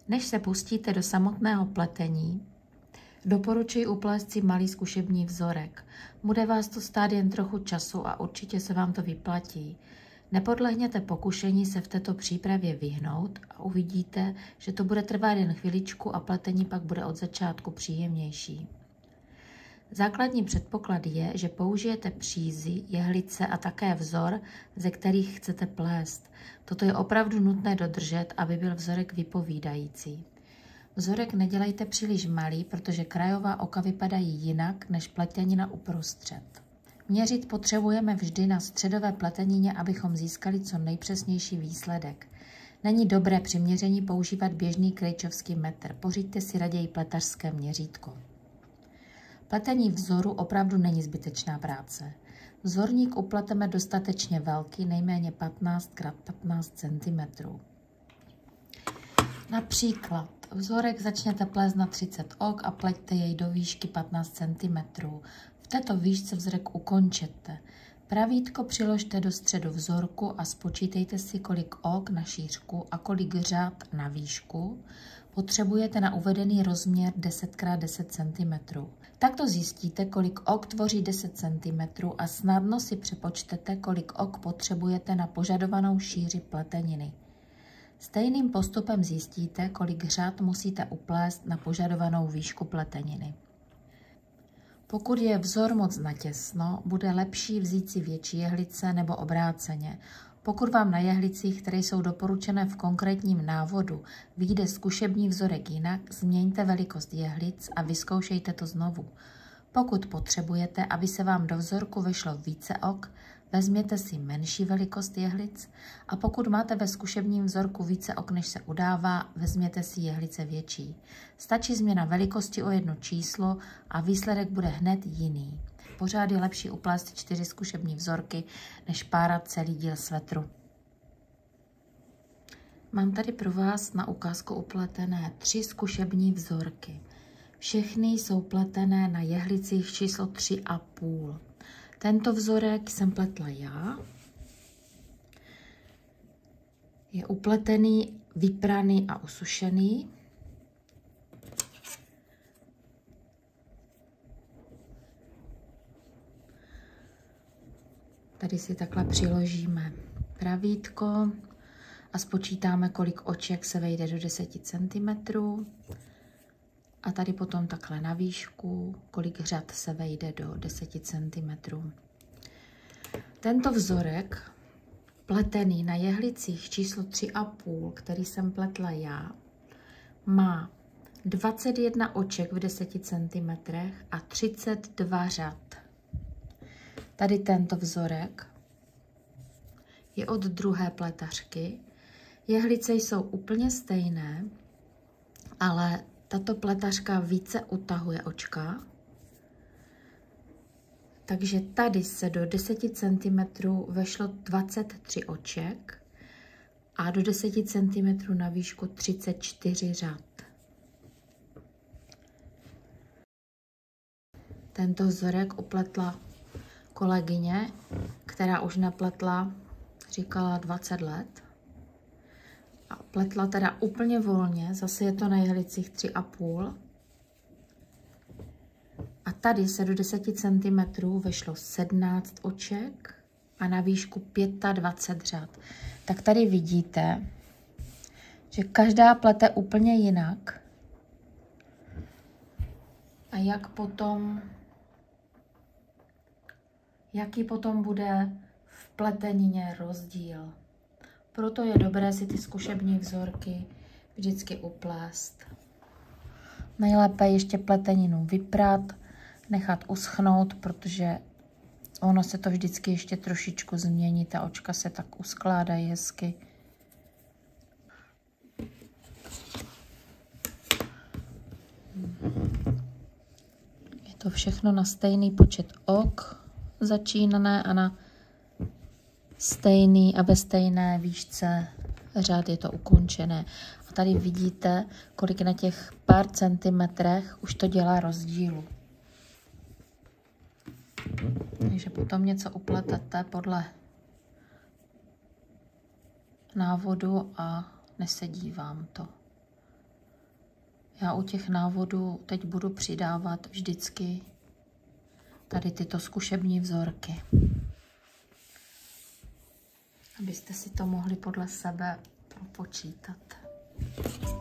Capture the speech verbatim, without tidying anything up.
Než se pustíte do samotného pletení, doporučuji uplést si malý zkušební vzorek. Bude vás to stát jen trochu času a určitě se vám to vyplatí. Nepodlehněte pokušení se v této přípravě vyhnout a uvidíte, že to bude trvat jen chviličku a pletení pak bude od začátku příjemnější. Základní předpoklad je, že použijete přízy, jehlice a také vzor, ze kterých chcete plést. Toto je opravdu nutné dodržet, aby byl vzorek vypovídající. Vzorek nedělejte příliš malý, protože krajová oka vypadají jinak než pletenina uprostřed. Měřit potřebujeme vždy na středové pletenině, abychom získali co nejpřesnější výsledek. Není dobré při měření používat běžný krejčovský metr, pořiďte si raději pletařské měřítko. Pletení vzoru opravdu není zbytečná práce. Vzorník upleteme dostatečně velký, nejméně patnáct krát patnáct centimetrů. Například vzorek začněte plést na třicet ok a pleťte jej do výšky patnáct centimetrů. V této výšce vzorek ukončete. Pravítko přiložte do středu vzorku a spočítejte si, kolik ok na šířku a kolik řad na výšku potřebujete na uvedený rozměr deset krát deset centimetrů. Takto zjistíte, kolik ok tvoří deset centimetrů a snadno si přepočtete, kolik ok potřebujete na požadovanou šíři pleteniny. Stejným postupem zjistíte, kolik řad musíte uplést na požadovanou výšku pleteniny. Pokud je vzor moc natěsno, bude lepší vzít si větší jehlice nebo obráceně. Pokud vám na jehlicích, které jsou doporučené v konkrétním návodu, vyjde zkušební vzorek jinak, změňte velikost jehlic a vyzkoušejte to znovu. Pokud potřebujete, aby se vám do vzorku vešlo více ok, vezměte si menší velikost jehlic a pokud máte ve zkušebním vzorku více ok, než se udává, vezměte si jehlice větší. Stačí změna velikosti o jedno číslo a výsledek bude hned jiný. Pořád je lepší uplést čtyři zkušební vzorky, než párat celý díl svetru. Mám tady pro vás na ukázku upletené tři zkušební vzorky. Všechny jsou pletené na jehlicích číslo tři a půl. Tento vzorek jsem pletla já. Je upletený, vypraný a usušený. Tady si takhle přiložíme pravítko a spočítáme, kolik oček se vejde do deseti centimetrů. A tady potom takhle na výšku, kolik řad se vejde do deseti centimetrů. Tento vzorek, pletený na jehlicích číslo tři a půl, který jsem pletla já, má dvacet jedna oček v deseti centimetrech a třicet dva řad. Tady tento vzorek je od druhé pletařky. Jehlice jsou úplně stejné, ale tato pletařka více utahuje očka. Takže tady se do deseti centimetrů vešlo dvacet tři oček a do deseti centimetrů na výšku třicet čtyři řad. Tento vzorek upletla kolegyně, která už nepletla, říkala dvacet let. A pletla teda úplně volně, zase je to na jehlicích tři a půl. A tady se do deseti centimetrů vešlo sedmnáct oček a na výšku dvacet pět řad. Tak tady vidíte, že každá plete úplně jinak. A jak potom, jaký potom bude v pletenině rozdíl. Proto je dobré si ty zkušební vzorky vždycky uplést. Nejlépe ještě pleteninu vyprat, nechat uschnout, protože ono se to vždycky ještě trošičku změní, ta očka se tak uskládají hezky. Je to všechno na stejný počet ok začínané a na stejný a ve stejné výšce řád je to ukončené. A tady vidíte, kolik na těch pár centimetrech už to dělá rozdílu. Takže potom něco upletete podle návodu a nesedí vám to. Já u těch návodů teď budu přidávat vždycky tady tyto zkušební vzorky, abyste si to mohli podle sebe propočítat.